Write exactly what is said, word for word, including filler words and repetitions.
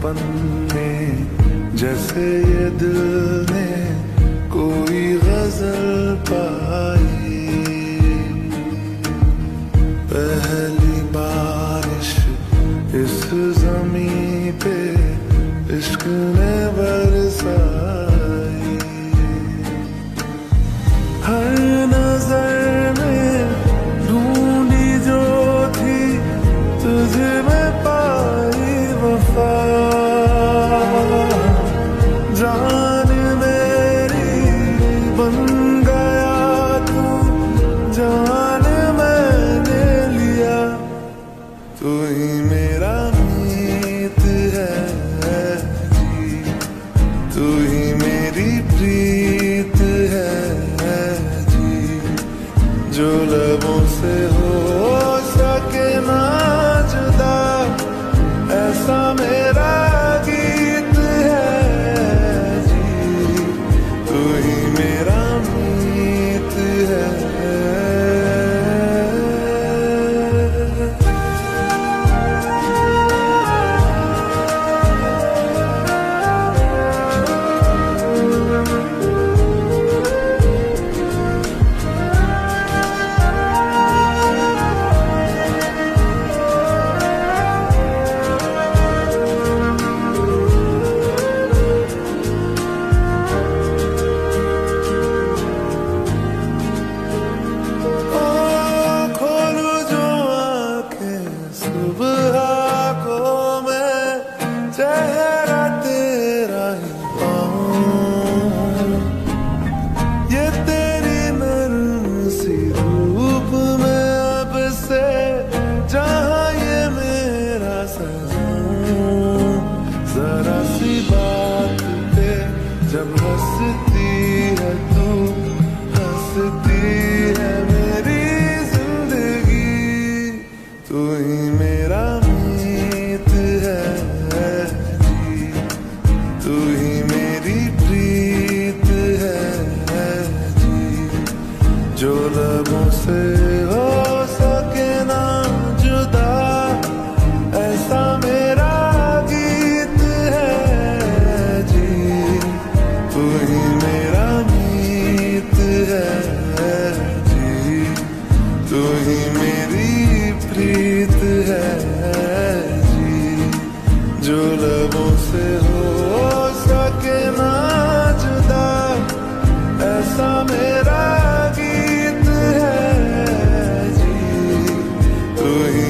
पन्ने जैसे ये दिल ने कोई गजल पाई। पहली बारिश इस ज़मीं पे इश्क ने बरसाई। हर नजर में ढूंढी जो थी तुझे में पाई वफा। जान मेरी बन गया तू, जान मैंने लिया। तू ही मेरा मीत है जी, तू ही मेरी प्रीत है जी। जो लबों से हो सके ना जुदा, ऐसा मेरा गीत है जी। तू ही मेरा मीत है। चेहरा तेरा ही पाऊं, ये तेरी नर्म सी रूप में अब से जहाँ ये मेरा सजाऊं। जरा सी बात पे जब हंसती है तू, हंसती है मेरी जिंदगी। तू ही मेरा मीत है, तू ही मेरी प्रीत है जी। जो लबों से हो सके ना जुदा, ऐसा मेरा गीत है जी। तू ही मेरा मीत है जी, तू ही मेरी प्रीत है जी। जो लबों से हो सके ना जुदा, ऐसा मेरा गीत है जी। तू ही